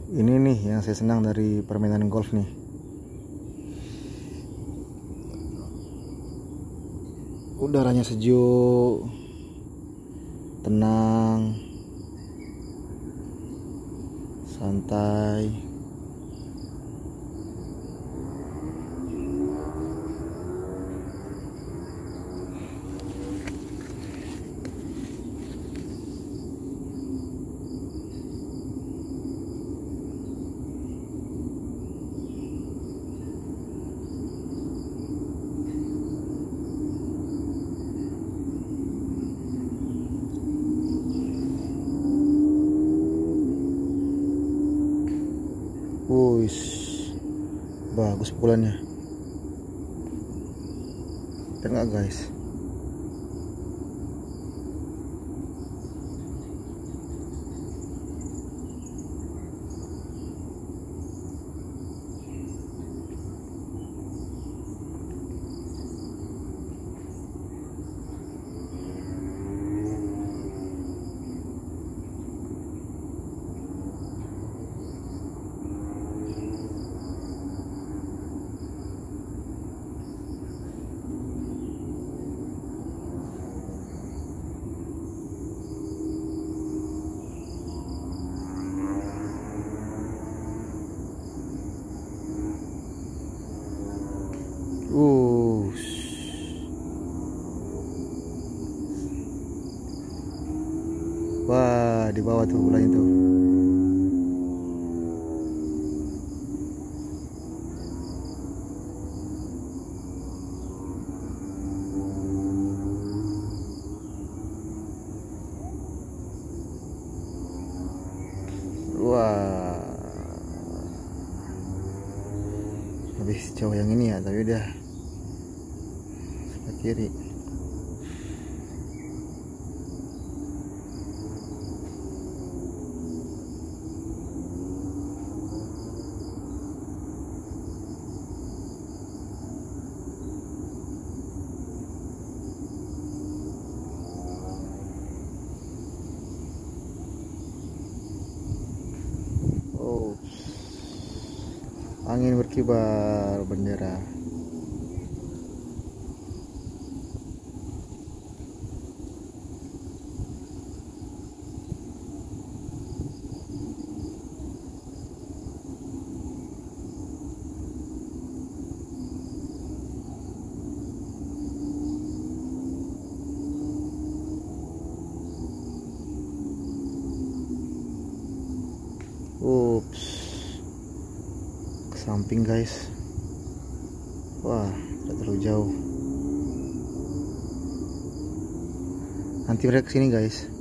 Ini nih yang saya senang dari permainan golf nih. Udaranya sejuk, tenang, santai. Wush, bagus pukulannya. Lihat nggak guys? Wah, di bawah tuh bolanya tuh. Wah, habis jauh yang ini ya, tapi udah sebelah kiri. Oh, angin berkibar bendera. Ups, ke samping guys. Wah, udah terlalu jauh. Nanti mereka kesini guys.